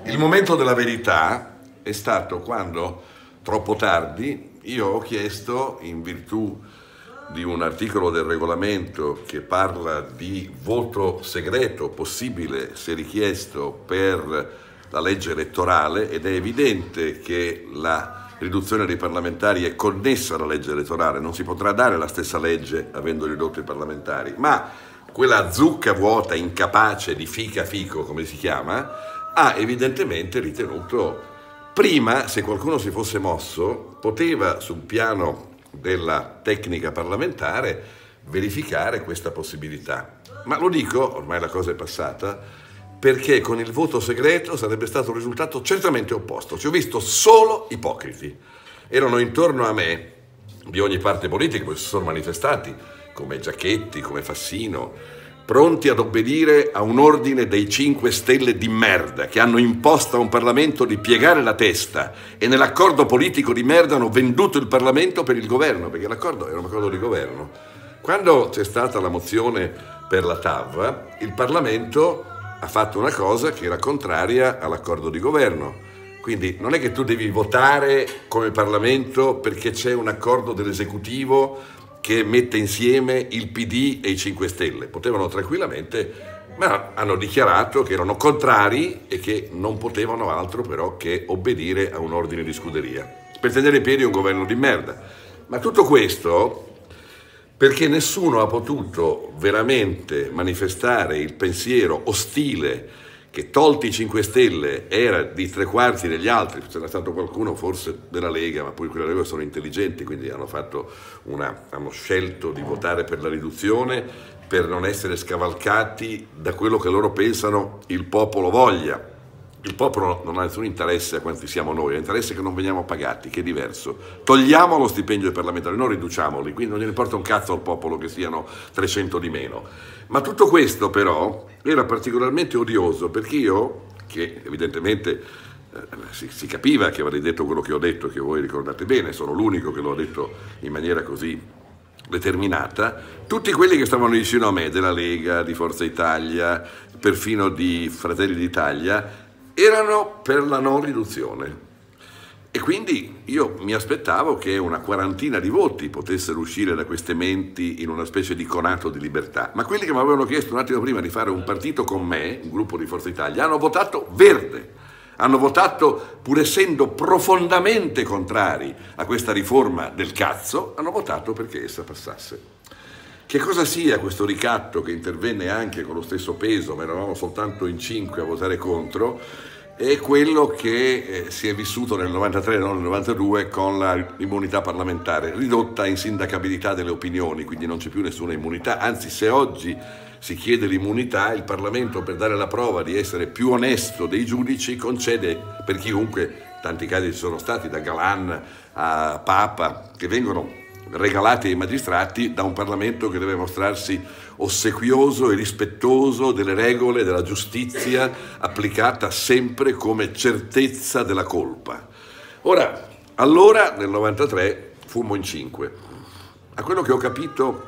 Il momento della verità è stato quando, troppo tardi, io ho chiesto, in virtù di un articolo del regolamento che parla di voto segreto possibile, se richiesto, per la legge elettorale, ed è evidente che la riduzione dei parlamentari è connessa alla legge elettorale, non si potrà dare la stessa legge avendo ridotto i parlamentari, ma quella zucca vuota, incapace di fico, come si chiama, ha evidentemente ritenuto, prima, se qualcuno si fosse mosso, poteva sul piano della tecnica parlamentare verificare questa possibilità. Ma lo dico, ormai la cosa è passata, perché con il voto segreto sarebbe stato un risultato certamente opposto. Ci ho visto solo ipocriti. Erano intorno a me, di ogni parte politica, poi si sono manifestati, come Giachetti, come Fassino, pronti ad obbedire a un ordine dei 5 Stelle di merda che hanno imposto a un Parlamento di piegare la testa e nell'accordo politico di merda hanno venduto il Parlamento per il governo, perché l'accordo era un accordo di governo. Quando c'è stata la mozione per la TAV, il Parlamento ha fatto una cosa che era contraria all'accordo di governo. Quindi non è che tu devi votare come Parlamento perché c'è un accordo dell'esecutivo che mette insieme il PD e i 5 Stelle. Potevano tranquillamente, ma hanno dichiarato che erano contrari e che non potevano altro però che obbedire a un ordine di scuderia per tenere in piedi un governo di merda. Ma tutto questo perché nessuno ha potuto veramente manifestare il pensiero ostile che, tolti i 5 Stelle, era di 3/4 degli altri. C'era stato qualcuno forse della Lega, ma poi quella Lega sono intelligenti, quindi hanno scelto di votare per la riduzione per non essere scavalcati da quello che loro pensano il popolo voglia. Il popolo non ha nessun interesse a quanti siamo noi, ha interesse che non veniamo pagati, che è diverso. Togliamo lo stipendio ai parlamentari, non riduciamoli, quindi non gliene importa un cazzo al popolo che siano 300 di meno. Ma tutto questo però era particolarmente odioso perché io, che evidentemente si capiva che avrei detto quello che ho detto, che voi ricordate bene, sono l'unico che l'ho detto in maniera così determinata, tutti quelli che stavano vicino a me, della Lega, di Forza Italia, perfino di Fratelli d'Italia, erano per la non riduzione. E quindi io mi aspettavo che una quarantina di voti potessero uscire da queste menti in una specie di conato di libertà. Ma quelli che mi avevano chiesto un attimo prima di fare un partito con me, un gruppo di Forza Italia, hanno votato verde. Hanno votato, pur essendo profondamente contrari a questa riforma del cazzo, hanno votato perché essa passasse. Che cosa sia questo ricatto che intervenne anche con lo stesso peso, ma eravamo soltanto in 5 a votare contro, è quello che si è vissuto nel 93 e non nel 92 con l'immunità parlamentare, ridotta a insindacabilità delle opinioni, quindi non c'è più nessuna immunità. Anzi, se oggi si chiede l'immunità, il Parlamento, per dare la prova di essere più onesto dei giudici, concede per chiunque, tanti casi ci sono stati, da Galan a Papa, che vengono regalati ai magistrati da un Parlamento che deve mostrarsi ossequioso e rispettoso delle regole della giustizia applicata sempre come certezza della colpa. Ora, allora nel 93 fummo in 5. A quello che ho capito,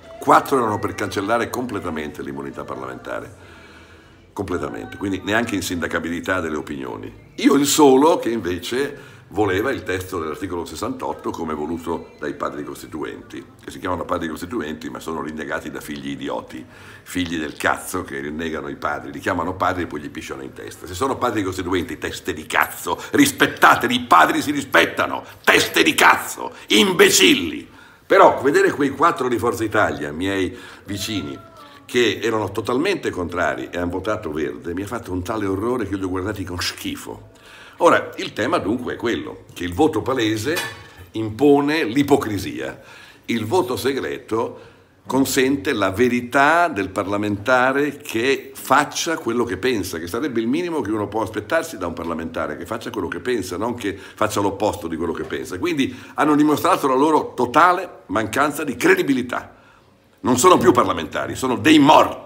4 erano per cancellare completamente l'immunità parlamentare. Completamente, quindi neanche insindacabilità delle opinioni. Io il solo che invece voleva il testo dell'articolo 68 come voluto dai padri costituenti, che si chiamano padri costituenti ma sono rinnegati da figli idioti, figli del cazzo che rinnegano i padri, li chiamano padri e poi gli pisciano in testa. Se sono padri costituenti, teste di cazzo, rispettateli, i padri si rispettano, teste di cazzo, imbecilli. Però vedere quei 4 di Forza Italia, miei vicini, che erano totalmente contrari e hanno votato verde, mi ha fatto un tale orrore che li ho guardati con schifo. Ora, il tema dunque è quello, che il voto palese impone l'ipocrisia, il voto segreto consente la verità del parlamentare che faccia quello che pensa, che sarebbe il minimo che uno può aspettarsi da un parlamentare, che faccia quello che pensa, non che faccia l'opposto di quello che pensa. Quindi hanno dimostrato la loro totale mancanza di credibilità. Non sono più parlamentari, sono dei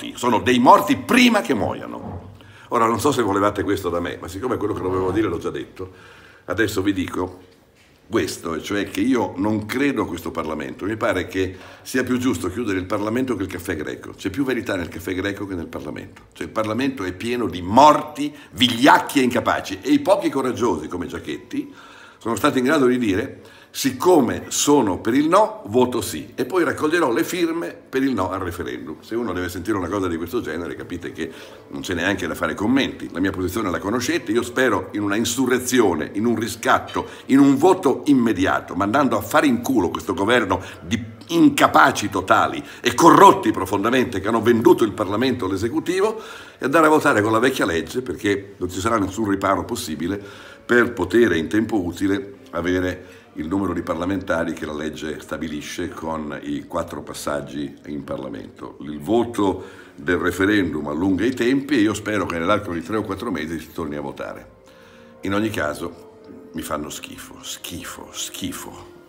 morti prima che muoiano. Ora, non so se volevate questo da me, ma siccome quello che dovevo dire l'ho già detto, adesso vi dico questo, cioè che io non credo a questo Parlamento. Mi pare che sia più giusto chiudere il Parlamento che il caffè greco. C'è più verità nel caffè greco che nel Parlamento. Cioè il Parlamento è pieno di morti, vigliacchi e incapaci, e i pochi coraggiosi come Giachetti sono stati in grado di dire: siccome sono per il no, voto sì, e poi raccoglierò le firme per il no al referendum. Se uno deve sentire una cosa di questo genere, capite che non c'è neanche da fare commenti. La mia posizione la conoscete, io spero in una insurrezione, in un riscatto, in un voto immediato, mandando a fare in culo questo governo di incapaci totali e corrotti profondamente che hanno venduto il Parlamento all'esecutivo, e andare a votare con la vecchia legge, perché non ci sarà nessun riparo possibile per poter in tempo utile avere il numero di parlamentari che la legge stabilisce con i 4 passaggi in Parlamento. Il voto del referendum allunga i tempi e io spero che nell'arco di 3 o 4 mesi si torni a votare. In ogni caso mi fanno schifo, schifo, schifo.